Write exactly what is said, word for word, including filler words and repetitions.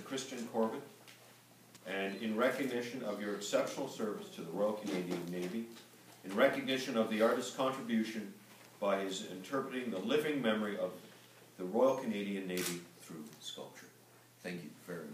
Christian Corbet, and in recognition of your exceptional service to the Royal Canadian Navy, in recognition of the artist's contribution by his interpreting the living memory of the Royal Canadian Navy through sculpture. Thank you very much.